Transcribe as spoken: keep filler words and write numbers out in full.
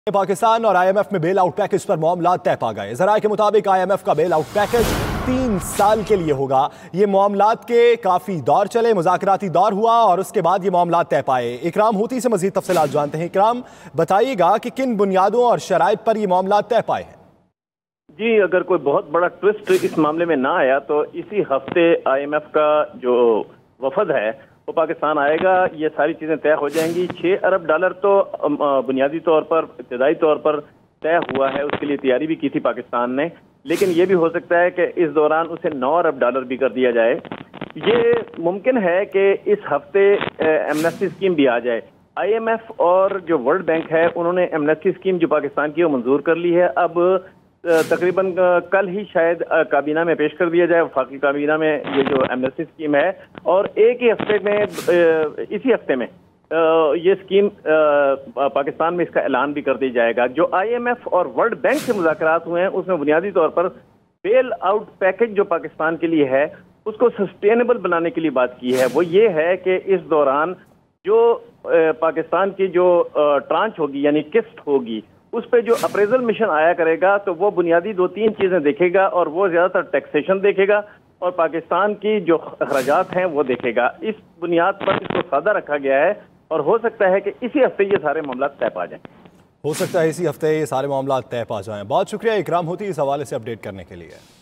पाकिस्तान और आईएमएफ में bail out package पर मामला तय पा गए। जराये के मुताबिक आईएमएफ का बेल आउट पैकेज तीन साल के लिए होगा। ये मामलात के काफी दौर चले, मुज़ाकराती दौर हुआ और उसके बाद ये मामला तय पाए। इकराम हूती से मजीद तफसीलात जानते हैं। इकराम, बताइएगा कि किन बुनियादों और शराइत पर ये मामला तय पाए हैं। जी, अगर कोई बहुत बड़ा ट्विस्ट इस मामले में ना आया तो इसी हफ्ते आईएमएफ का जो वफद है वो पाकिस्तान आएगा। ये सारी चीजें तय हो जाएंगी। छह अरब डॉलर तो बुनियादी तौर पर, इब्तदाई तौर पर तय हुआ है, उसके लिए तैयारी भी की थी पाकिस्तान ने, लेकिन ये भी हो सकता है कि इस दौरान उसे नौ अरब डॉलर भी कर दिया जाए। ये मुमकिन है कि इस हफ्ते एमनेस्टी स्कीम भी आ जाए। आईएमएफ और जो वर्ल्ड बैंक है उन्होंने एमनेस्टी स्कीम जो पाकिस्तान की वो मंजूर कर ली है। अब तकरीबन कल ही शायद काबीना में पेश कर दिया जाए, वफाकी काबीना में, ये जो एमनेस्टी स्कीम है, और एक ही हफ्ते में, इसी हफ्ते में ये स्कीम पाकिस्तान में इसका ऐलान भी कर दिया जाएगा। जो आईएमएफ और वर्ल्ड बैंक से मुज़ाकरात हुए हैं उसमें बुनियादी तौर पर बेल आउट पैकेज जो पाकिस्तान के लिए है उसको सस्टेनेबल बनाने के लिए बात की है। वो ये है कि इस दौरान जो पाकिस्तान की जो ट्रांच होगी यानी किस्त होगी उस पर जो अप्रेजल मिशन आया करेगा तो वो बुनियादी दो तीन चीजें देखेगा, और वो ज्यादातर टैक्सेशन देखेगा और पाकिस्तान की जो अखराजात हैं वो देखेगा। इस बुनियाद पर इसको सादा रखा गया है और हो सकता है कि इसी हफ्ते ये सारे मामला तय पा जाएं। हो सकता है इसी हफ्ते ये सारे मामला तय पा जाएं। बहुत शुक्रिया इकराम हूती इस हवाले से अपडेट करने के लिए।